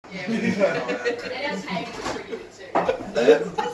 Yeah, and our table was pretty good too.